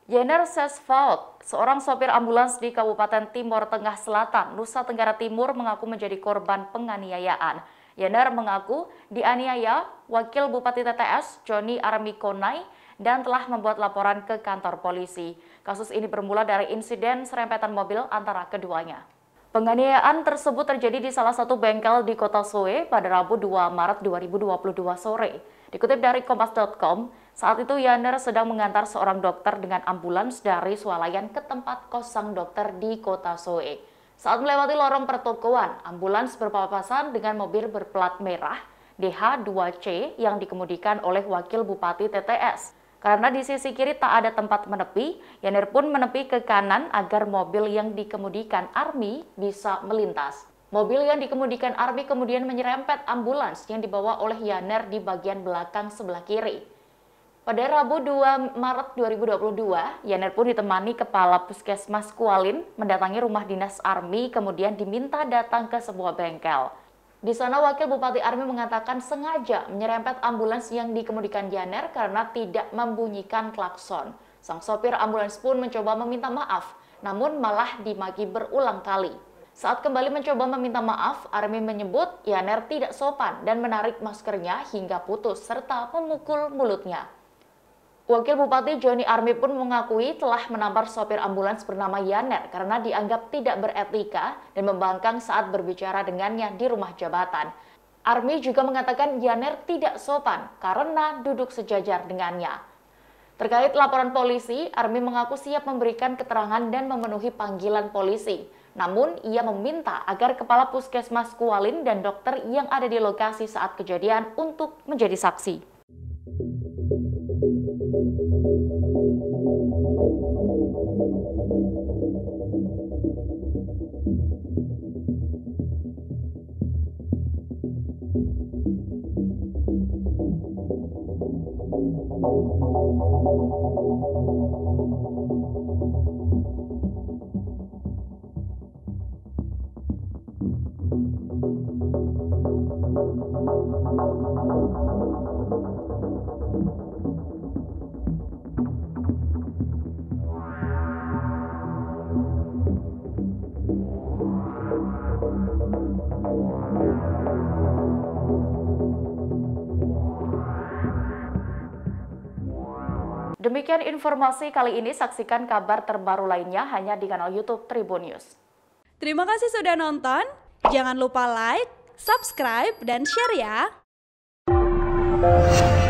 Yener says fault. Seorang sopir ambulans di Kabupaten Timor Tengah Selatan, Nusa Tenggara Timur mengaku menjadi korban penganiayaan. Yener mengaku dianiaya Wakil Bupati TTS, Johnny Armikonai, dan telah membuat laporan ke kantor polisi. Kasus ini bermula dari insiden serempetan mobil antara keduanya. Penganiayaan tersebut terjadi di salah satu bengkel di Kota Soe pada Rabu 2 Maret 2022 sore. Dikutip dari Kompas.com, saat itu Yener sedang mengantar seorang dokter dengan ambulans dari swalayan ke tempat kosong dokter di Kota Soe. Saat melewati lorong pertokoan, ambulans berpapasan dengan mobil berplat merah DH2C yang dikemudikan oleh Wakil Bupati TTS. Karena di sisi kiri tak ada tempat menepi, Yener pun menepi ke kanan agar mobil yang dikemudikan Army bisa melintas. Mobil yang dikemudikan Army kemudian menyerempet ambulans yang dibawa oleh Yener di bagian belakang sebelah kiri. Pada Rabu 2 Maret 2022, Yener pun ditemani Kepala Puskesmas Kualin mendatangi rumah dinas Army kemudian diminta datang ke sebuah bengkel. Di sana Wakil Bupati Army mengatakan sengaja menyerempet ambulans yang dikemudikan Yener karena tidak membunyikan klakson. Sang sopir ambulans pun mencoba meminta maaf, namun malah dimaki berulang kali. Saat kembali mencoba meminta maaf, Army menyebut Yener tidak sopan dan menarik maskernya hingga putus serta memukul mulutnya. Wakil Bupati Johnny Army pun mengakui telah menampar sopir ambulans bernama Yener karena dianggap tidak beretika dan membangkang saat berbicara dengannya di rumah jabatan. Army juga mengatakan Yener tidak sopan karena duduk sejajar dengannya. Terkait laporan polisi, Army mengaku siap memberikan keterangan dan memenuhi panggilan polisi. Namun, ia meminta agar Kepala Puskesmas Kualin dan dokter yang ada di lokasi saat kejadian untuk menjadi saksi. Demikian informasi kali ini, saksikan kabar terbaru lainnya hanya di kanal YouTube Tribun News. Terima kasih sudah nonton, jangan lupa like, subscribe, dan share ya!